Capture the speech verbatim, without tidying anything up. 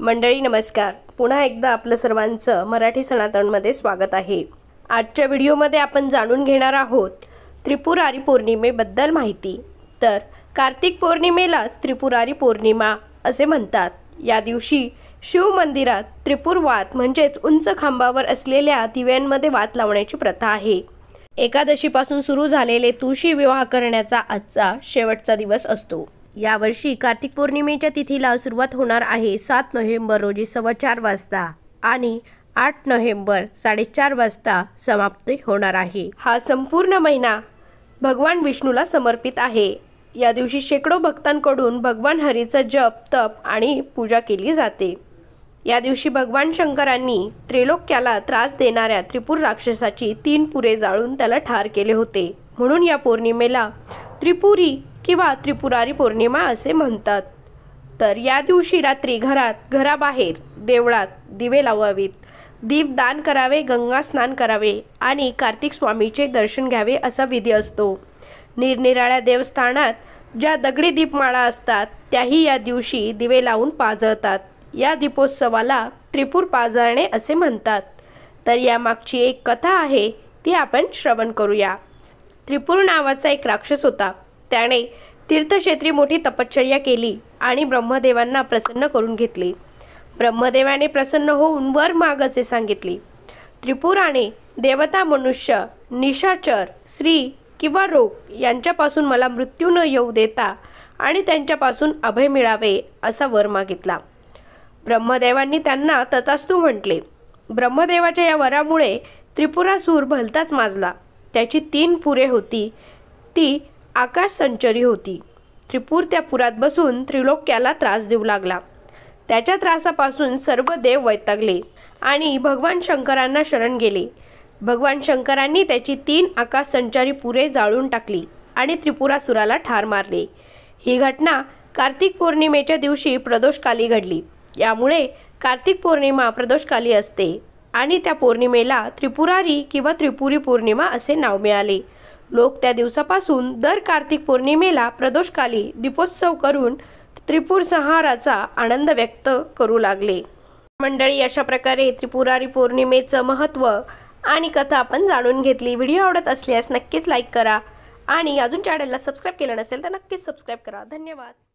मंडळी नमस्कार। पुन्हा एकदा आपलं सर्वांचं मराठी सनातनमध्ये स्वागत आहे। आजच्या व्हिडिओमध्ये आपण जाणून घेणार आहोत त्रिपुरारी पौर्णिमेबद्दल माहिती। तर कार्तिक पौर्णिमेला त्रिपुरारी पौर्णिमा असे म्हणतात। या दिवशी शिव मंदिरात त्रिपुर वात म्हणजेच उंच खांबावर असलेल्या दिव्यांमध्ये वात लावण्याची प्रथा आहे। एकादशीपासून सुरू झालेले तुळशी विवाह करण्याचा आजचा शेवटचा दिवस असतो। यावर्षी कार्तिक पौर्णिमेच्या तिथीला सुरुवात होणार आहे सात नोव्हेंबर रोजी सव्वा चार वाजता आणि आठ नोव्हेंबर साडेचार वाजता समाप्ती होणार आहे। हा संपूर्ण महिना भगवान विष्णूला समर्पित आहे। या दिवशी शेकडो भक्तांकडून भगवान हरीचा जप तप आणि पूजा केली जाते। या दिवशी भगवान शंकरांनी त्रैलोक्याला त्रास देणाऱ्या त्रिपुर राक्षसाची तीन पुरे जाळून त्याला ठार केले होते, म्हणून या पौर्णिमेला त्रिपुरी किंवा त्रिपुरारी पौर्णिमा असे म्हणतात। तर या दिवशी रात्री घरात घराबाहेर देवळात दिवे लावावीत, दीपदान करावे, गंगा स्नान करावे आणि कार्तिक स्वामीचे दर्शन घ्यावे असा विधी असतो। निरनिराळ्या देवस्थानात ज्या दगडी दीपमाळा असतात त्याही या दिवशी दिवे लावून पाजळतात। या दीपोत्सवाला त्रिपुर पाजळणे असे म्हणतात। तर यामागची एक कथा आहे ती आपण श्रवण करूया। त्रिपुर नावाचा एक राक्षस होता। त्याने तीर्थक्षेत्री मोठी तपश्चर्या केली आणि ब्रह्मदेवांना प्रसन्न करून घेतले। ब्रह्मदेवाने प्रसन्न होऊन वर मागायचे सांगितले। त्रिपुराने देवता, मनुष्य, निशाचर, स्त्री किंवा रोग यांच्यापासून मला मृत्यू न येऊ देता आणि त्यांच्यापासून अभय मिळावे असा वर मागितला। ब्रह्मदेवांनी त्यांना तथास्तु म्हटले। ब्रह्मदेवाच्या या वरामुळे त्रिपुरासूर भलताच माजला। त्याची तीन पुरे होती, ती आकाश संचरी होती। त्रिपुर त्या पुरात बसून त्रिलोक्याला त्रास देऊ लागला। त्याच्या त्रासापासून सर्व देव वैतागले आणि भगवान शंकरांना शरण गेले। भगवान शंकरांनी त्याची तीन आकाश संचारी पुरे जाळून टाकली आणि त्रिपुरासुराला ठार मारले। ही घटना कार्तिक पौर्णिमेच्या दिवशी प्रदोषकाली घडली। यामुळे कार्तिक पौर्णिमा प्रदोषकाली असते आणि त्या पौर्णिमेला त्रिपुरारी किंवा त्रिपुरी पौर्णिमा असे नाव मिळाले। लोक त्या दिवसापासून दर कार्तिक पौर्णिमेला प्रदोषकाली दीपोत्सव करून त्रिपुर संहाराचा आनंद व्यक्त करू लागले। मंडळी, अशा प्रकारे त्रिपुरारी पौर्णिमेचं महत्त्व आणि कथा आपण जाणून घेतली। व्हिडिओ आवडत असल्यास नक्कीच लाईक करा आणि अजून चॅनलला सबस्क्राईब केलं नसेल तर नक्कीच सबस्क्राईब करा। धन्यवाद।